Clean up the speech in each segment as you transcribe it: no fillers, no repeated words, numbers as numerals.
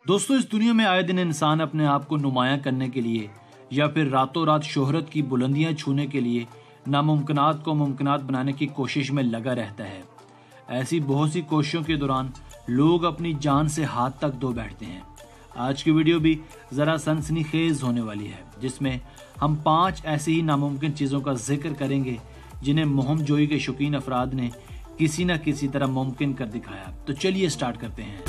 दोस्तों, इस दुनिया में आए दिन इंसान अपने आप को नुमायां करने के लिए या फिर रातों रात शोहरत की बुलंदियां छूने के लिए नामुमकिनात को मुमकिनात बनाने की कोशिश में लगा रहता है। ऐसी बहुत सी कोशिशों के दौरान लोग अपनी जान से हाथ तक धो बैठते हैं। आज की वीडियो भी जरा सनसनीखेज होने वाली है, जिसमें हम 5 ऐसी ही नामुमकिन चीजों का जिक्र करेंगे जिन्हें मोहमजोई के शौकीन अफराद ने किसी न किसी तरह मुमकिन कर दिखाया। तो चलिए स्टार्ट करते हैं।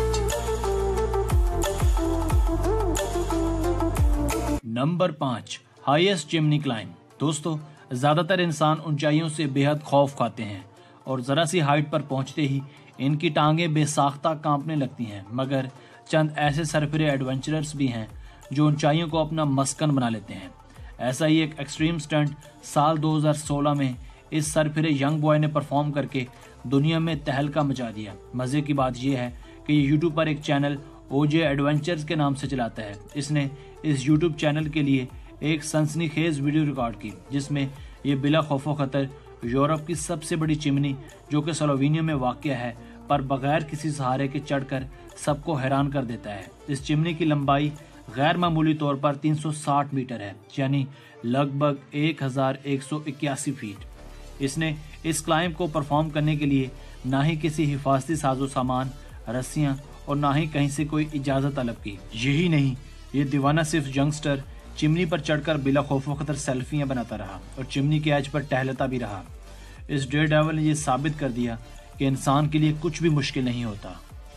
Number 5, highest chimney climb. दोस्तों, ज्यादातर इंसान ऊंचाइयों से बेहद खौफ खाते हैं और जरा सी हाइट पर पहुंचते ही इनकी टांगें बेसाख्ता कांपने लगती हैं। मगर चंद ऐसे सरफिरे एडवेंचरर्स भी हैं जो ऊंचाइयों को अपना मस्कन बना लेते हैं। ऐसा ही एक एक्सट्रीम स्टंट साल 2016 में इस सरफिरे यंग बॉय ने परफॉर्म करके दुनिया में तहलका मचा दिया। मजे की बात यह है कि ये यूट्यूब पर एक चैनल ओजे एडवेंचर्स के नाम से चलाता है। इसने इस यूट्यूब चैनल के लिए एक सनसनीखेज वीडियो रिकॉर्ड की, जिसमें ये बिला खौफो खतर यूरोप की सबसे बड़ी चिमनी जो कि स्लोवेनिया में वाक़या है पर बगैर किसी सहारे के चढ़कर सबको हैरान कर देता है। इस चिमनी की लंबाई गैर मामूली तौर पर 360 मीटर है, यानी लगभग 1181 फीट। इसने इस क्लाइंब को परफॉर्म करने के लिए ना ही किसी हिफाजती साजो सामान, रस्सियां और ना ही कहीं से कोई इजाजत तलब की। यही नहीं, ये दीवाना सिर्फ यंगस्टर चिमनी पर चढ़कर बिला खौफो खतर सेल्फियां बनाता रहा और चिमनी के एज पर टहलता भी रहा। इस डेयरडेविल ने यह साबित कर दिया कि इंसान के लिए कुछ भी मुश्किल नहीं होता।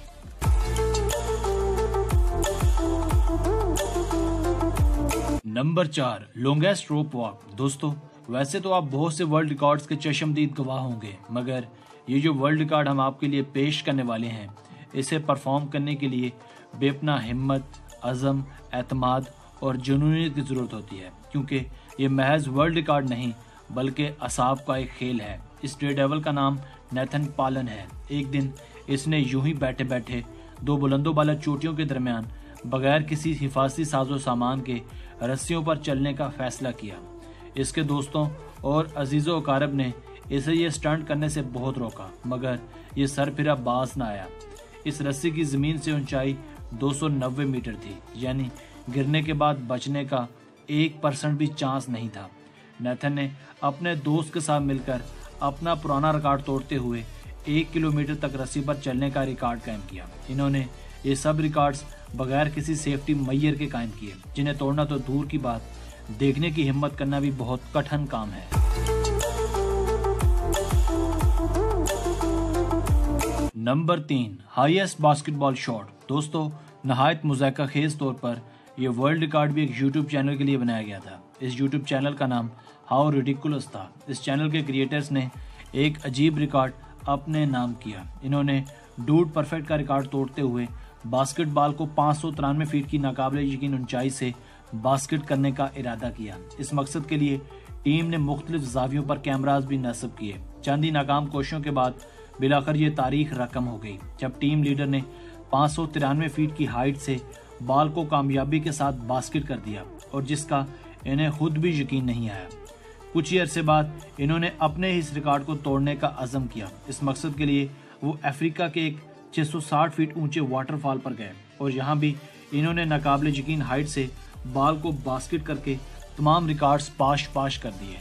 Number 4, longest rope walk. दोस्तों, वैसे तो आप बहुत से वर्ल्ड रिकॉर्ड्स के चशमदीद गवाह होंगे, मगर ये जो वर्ल्ड रिकॉर्ड हम आपके लिए पेश करने वाले हैं, इसे परफॉर्म करने के लिए बेपना हिम्मत, अज़म, एतमाद और जुनूनियत की जरूरत होती है, क्योंकि ये महज वर्ल्ड रिकॉर्ड नहीं बल्कि असाब का एक खेल है। इस डेयरडेविल का नाम नेथन पालन है। एक दिन इसने यूं ही बैठे बैठे 2 बुलंदों वाला चोटियों के दरमियान बगैर किसी हिफाजती साजो सामान के रस्सियों पर चलने का फैसला किया। इसके दोस्तों और अजीजों अकारब ने इसे ये स्टंट करने से बहुत रोका, मगर ये सरफिरा बाज न आया। इस रस्सी की जमीन से ऊंचाई 290 मीटर थी, यानी गिरने के बाद बचने का 1% भी चांस नहीं था। नेथन ने अपने दोस्त के साथ मिलकर अपना पुराना रिकॉर्ड तोड़ते हुए 1 किलोमीटर तक रस्सी पर चलने का रिकॉर्ड कायम किया। इन्होंने ये सब रिकॉर्ड्स बगैर किसी सेफ्टी मैयर के कायम किए, जिन्हें तोड़ना तो दूर की बात, देखने की हिम्मत करना भी बहुत कठिन काम है। Number 3, highest basketball shot. दोस्तों, नहायत मुज़ायका खेज तौर पर यह वर्ल्ड रिकॉर्ड भी एक यूट्यूब चैनल के लिए बनाया गया था। इस यूट्यूब चैनल का नाम हाउ रिडिकुलस था। इस चैनल के क्रिएटर्स ने एक अजीब रिकॉर्ड अपने नाम किया। इन्होंने डूड परफेक्ट का रिकॉर्ड तोड़ते हुए बास्केटबॉल को 593 फीट की नाकाबिले यकीन ऊंचाई से बास्केट करने का इरादा किया। इस मकसद के लिए टीम ने मुख्तलिफ जावियों पर कैमराज भी नस्ब किए। चंद ही नाकाम कोशिशों के बाद बिलाखिर ये तारीख रकम हो गई, जब टीम लीडर ने 593 फीट की हाइट से बॉल को कामयाबी के साथ बास्केट कर दिया, और जिसका इन्हें खुद भी यकीन नहीं आया। कुछ ही अरसे बाद इन्होंने अपने इस रिकॉर्ड को तोड़ने का अज़म किया। इस मकसद के लिए वो अफ्रीका के एक 660 फीट ऊंचे वाटरफॉल पर गए और यहाँ भी इन्होंने नाकाबिले यकीन हाइट से बॉल को बास्केट करके तमाम रिकॉर्ड्स पाश कर दिए।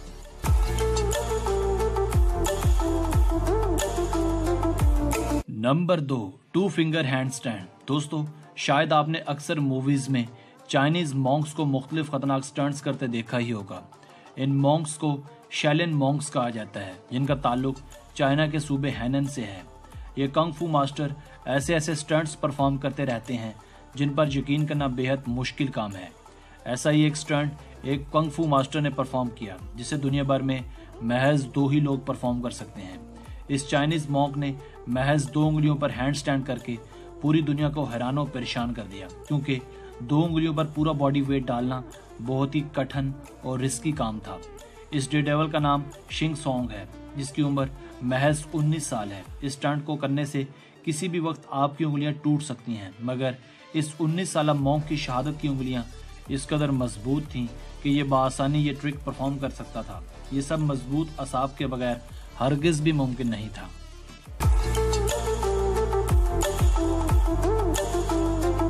Number 2, 2 finger handstand. दोस्तों, शायद आपने अक्सर मूवीज में चाइनीज मॉन्क्स को मुख्तलिफ खतरनाक स्टंट्स करते देखा ही होगा। इन मॉन्क्स को शैलन मॉन्क्स कहा जाता है, जिनका ताल्लुक चाइना के सूबे हैनन से है। ये कंग फू मास्टर ऐसे ऐसे स्टंट्स परफॉर्म करते रहते हैं जिन पर यकीन करना बेहद मुश्किल काम है। ऐसा ही एक स्टंट एक कंग फू मास्टर ने परफॉर्म किया, जिसे दुनिया भर में महज 2 ही लोग परफॉर्म कर सकते हैं। इस चाइनीज मॉन्क ने महज 2 उंगलियों पर हैंड स्टैंड करके पूरी दुनिया को हैरान और परेशान कर दिया, क्योंकि 2 उंगलियों पर पूरा बॉडी वेट डालना बहुत ही कठिन और रिस्की काम था। इस डेयरडेविल का नाम शिंग सॉन्ग है, जिसकी उम्र महज 19 साल है। इस स्टंट को करने से किसी भी वक्त आपकी उंगलियां टूट सकती हैं, मगर इस 19 साल मॉन्क की शहादत की उंगलियां इस कदर मजबूत थीं कि ये बआसानी ये ट्रिक परफॉर्म कर सकता था। ये सब मजबूत असाब के बगैर हरगिज भी मुमकिन नहीं था।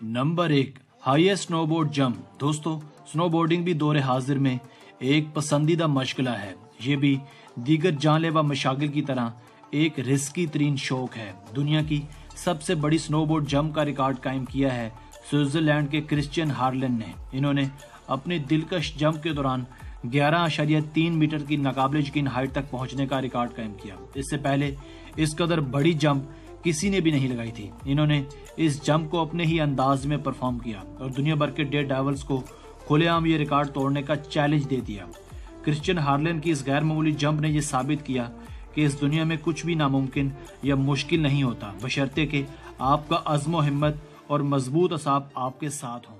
Number 1, highest snowboard jump. दोस्तों, स्नोबोर्डिंग भी दौरे हाजिर में एक पसंदीदा मशगला है। ये भी दीगर जानलेवा मशागिल की तरह एक रिस्की तरीन शौक है। दुनिया की सबसे बड़ी स्नोबोर्ड जंप का रिकॉर्ड कायम किया है स्विट्जरलैंड के क्रिश्चियन हार्लन ने। इन्होंने अपनी दिलकश जंप के दौरान 11.3 मीटर की नाकाबिल यकीन हाइट तक पहुंचने का रिकॉर्ड कायम किया। इससे पहले इस कदर बड़ी जंप किसी ने भी नहीं लगाई थी। इन्होंने इस जंप को अपने ही अंदाज में परफॉर्म किया और दुनिया भर के डेयर डेविल्स को खुलेआम ये रिकॉर्ड तोड़ने का चैलेंज दे दिया। क्रिश्चियन हार्लन की इस गैर मामूली जंप ने यह साबित किया कि इस दुनिया में कुछ भी नामुमकिन या मुश्किल नहीं होता, बशर्ते कि आपका अज़्म व हिम्मत और मजबूत असाब आपके साथ हों।